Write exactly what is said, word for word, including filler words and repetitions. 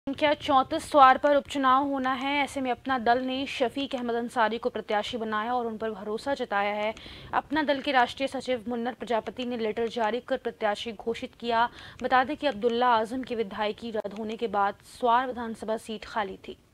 संख्या चौंतीस स्वार पर उपचुनाव होना है। ऐसे में अपना दल ने शफीक अहमद अंसारी को प्रत्याशी बनाया और उन पर भरोसा जताया है। अपना दल के राष्ट्रीय सचिव मुन्नर प्रजापति ने लेटर जारी कर प्रत्याशी घोषित किया। बता दें कि अब्दुल्ला आजम की विधायकी रद्द होने के बाद स्वार विधानसभा सीट खाली थी।